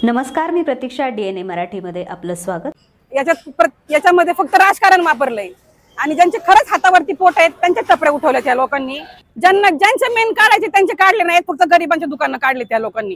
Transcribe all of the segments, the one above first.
नमस्कार, मी प्रतीक्षा, DNA मराठीमध्ये आपलं स्वागत। याच्यामध्ये फक्त राजकारण वापरलंय आणि ज्यांचे खरंच हातावरती पोट आहेत त्यांच्या टपऱ्या उठवल्या त्या लोकांनी। ज्यांचे मेन काढायचे त्यांचे काढले नाहीत, फक्त गरिबांच्या दुकानं काढले त्या लोकांनी।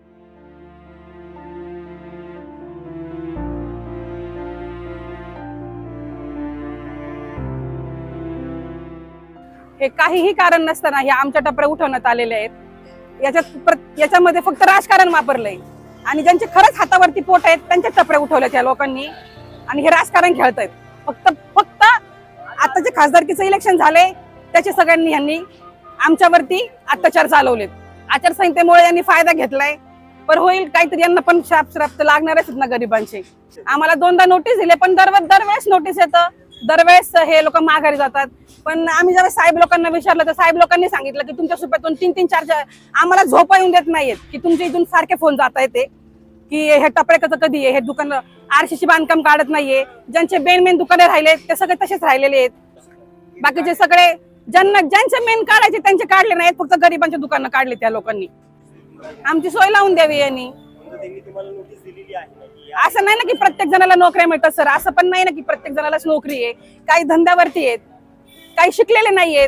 हे काहीही कारण नसताना हे आमच्या टपऱ्या उठवण्यात आलेले आहेत। याच्यामध्ये फक्त राजकारण वापरलंय आणि ज्यांचे खरंच हातावरती पोट आहेत त्यांच्या टपऱ्या उठवल्या त्या लोकांनी आणि हे राजकारण खेळतायत। फक्त आता जे खासदारकीचं इलेक्शन झाले त्याचे सगळ्यांनी यांनी आमच्यावरती अत्याचार चालवलेत। आचारसंहितेमुळे यांनी फायदा घेतलाय, पण होईल काहीतरी, यांना पण श्राप तर लागणारच ना गरिबांचे। आम्हाला दोनदा नोटीस दिले, पण दरवेळेस नोटीस येतं, दरवेळेस हे लोक माघारी जातात। पण आम्ही जेव्हा साहेब लोकांना विचारलं तर साहेब लोकांनी सांगितलं की तुमच्या सुप्यातून 3-3, 4 आम्हाला झोपा येऊन देत नाहीयेत की तुमच्या इथून सारखे फोन जात आहेत की हे टपऱ्याचं कधी आहे, हे दुकान RCC बांधकाम काढत नाहीये। ज्यांचे मेन दुकाने राहिले ते सगळे तसेच राहिलेले आहेत। बाकीचे सगळे ज्यांचे मेन काढायचे त्यांचे काढले नाहीत, फक्त गरिबांच्या दुकानं काढले त्या लोकांनी। आमची सोय लावून द्यावी यांनी। असं नाही ना की प्रत्येक जणाला नोकऱ्या मिळतात सर, असं पण नाही ना की प्रत्येक जणालाच नोकरी आहे। काही धंद्यावरती आहेत, काही शिकलेले नाहीयेत।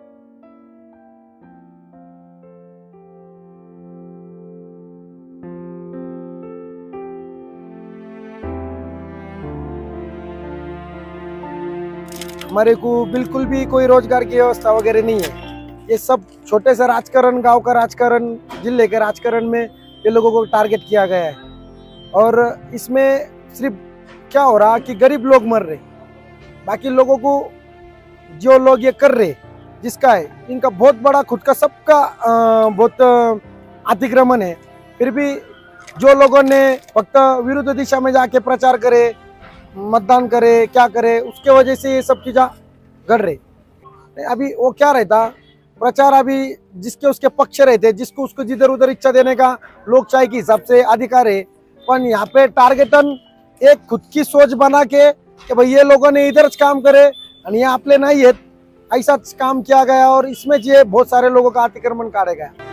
हमारे को बिल्कुल भी कोई रोजगार की व्यवस्था वगैरह नहीं है। ये सब छोटे से राजकारण, गांव का राजकारण, जिले के राजकारण में ये लोगों को टारगेट किया गया है। और इसमें सिर्फ क्या हो रहा कि गरीब लोग मर रहे, बाकी लोगों को जो लोग ये कर रहे जिसका है इनका बहुत बड़ा खुद का सबका बहुत अतिक्रमण है। फिर भी जो लोगों ने फक्त विरुद्ध दिशा में जाके प्रचार करे, मतदान करे, क्या करे, उसके वजह से ये सब चीज़ें घट रही। अभी वो क्या रहता, प्रचार अभी जिसके उसके पक्ष रहते, जिसको उसको जिधर उधर इच्छा देने का लोकशाही के हिसाब से अधिकार है। पर यहाँ पे टारगेटन एक खुद की सोच बना के कि भाई ये लोगों ने इधर काम करे और ये आपले नहीं है, ऐसा काम किया गया और इसमें जो बहुत सारे लोगों का अतिक्रमण काटा गया।